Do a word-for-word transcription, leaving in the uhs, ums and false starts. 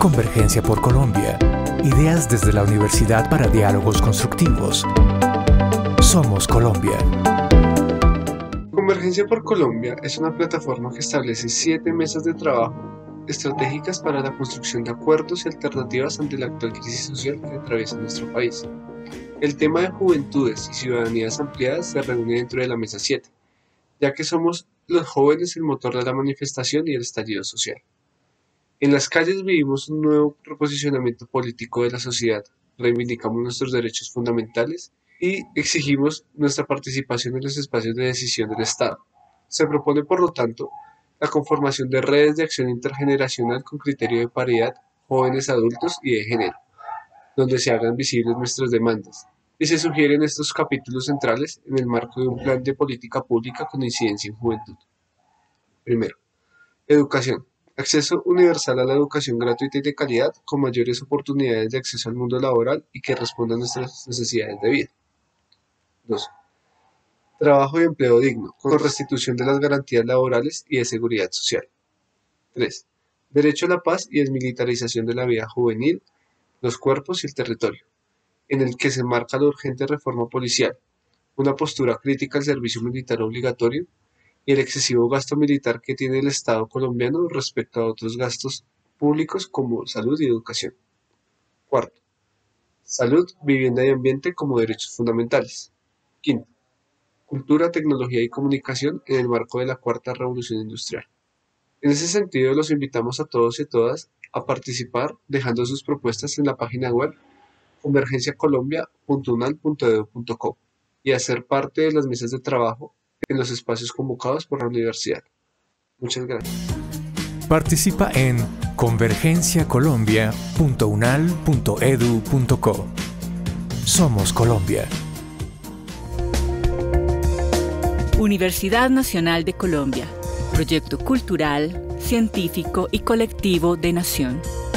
Convergencia por Colombia. Ideas desde la universidad para diálogos constructivos. Somos Colombia. Convergencia por Colombia es una plataforma que establece siete mesas de trabajo estratégicas para la construcción de acuerdos y alternativas ante la actual crisis social que atraviesa nuestro país. El tema de juventudes y ciudadanías ampliadas se reúne dentro de la mesa siete, ya que somos los jóvenes el motor de la manifestación y el estallido social. En las calles vivimos un nuevo reposicionamiento político de la sociedad, reivindicamos nuestros derechos fundamentales y exigimos nuestra participación en los espacios de decisión del Estado. Se propone, por lo tanto, la conformación de redes de acción intergeneracional con criterio de paridad, jóvenes, adultos y de género, donde se hagan visibles nuestras demandas, y se sugieren estos capítulos centrales en el marco de un plan de política pública con incidencia en juventud. Primero, educación. Acceso universal a la educación gratuita y de calidad, con mayores oportunidades de acceso al mundo laboral y que responda a nuestras necesidades de vida. dos. Trabajo y empleo digno, con restitución de las garantías laborales y de seguridad social. tres. Derecho a la paz y desmilitarización de la vida juvenil, los cuerpos y el territorio, en el que se marca la urgente reforma policial, una postura crítica al servicio militar obligatorio y el excesivo gasto militar que tiene el Estado colombiano respecto a otros gastos públicos como salud y educación. Cuarto, salud, vivienda y ambiente como derechos fundamentales. Quinto, cultura, tecnología y comunicación en el marco de la cuarta revolución industrial. En ese sentido, los invitamos a todos y a todas a participar dejando sus propuestas en la página web convergencia colombia punto unal punto edu punto co y a ser parte de las mesas de trabajo en los espacios convocados por la universidad. Muchas gracias. Participa en convergencia colombia punto unal punto edu punto co. Somos Colombia. Universidad Nacional de Colombia. Proyecto cultural, científico y colectivo de nación.